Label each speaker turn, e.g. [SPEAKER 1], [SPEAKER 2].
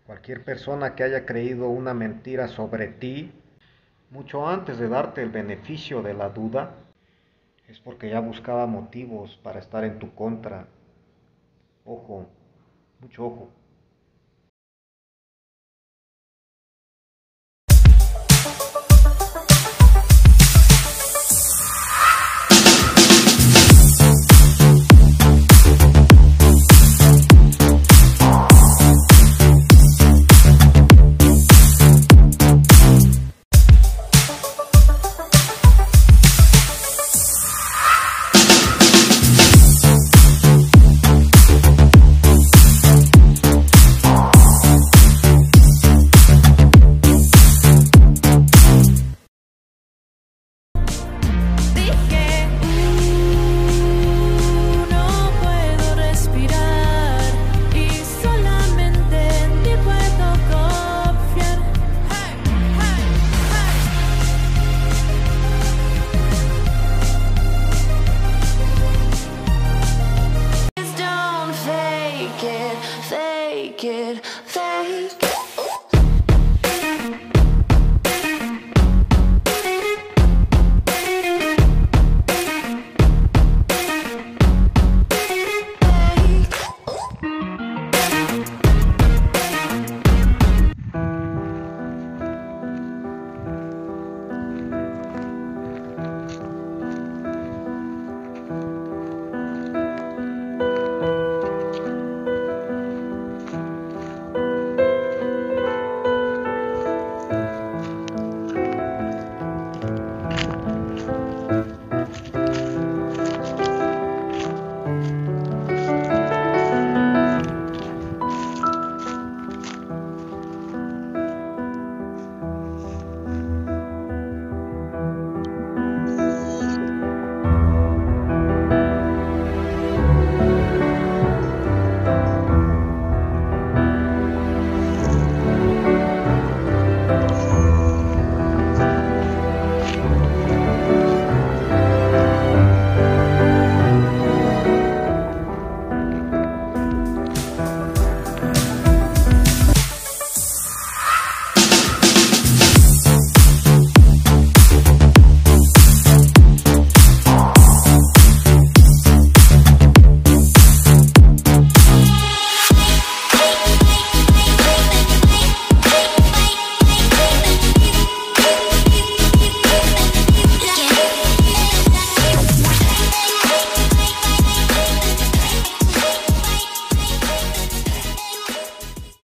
[SPEAKER 1] Cualquier persona que haya creído una mentira sobre ti, mucho antes de darte el beneficio de la duda, es porque ya buscaba motivos para estar en tu contra. Ojo, mucho ojo.
[SPEAKER 2] Fake it, fake it.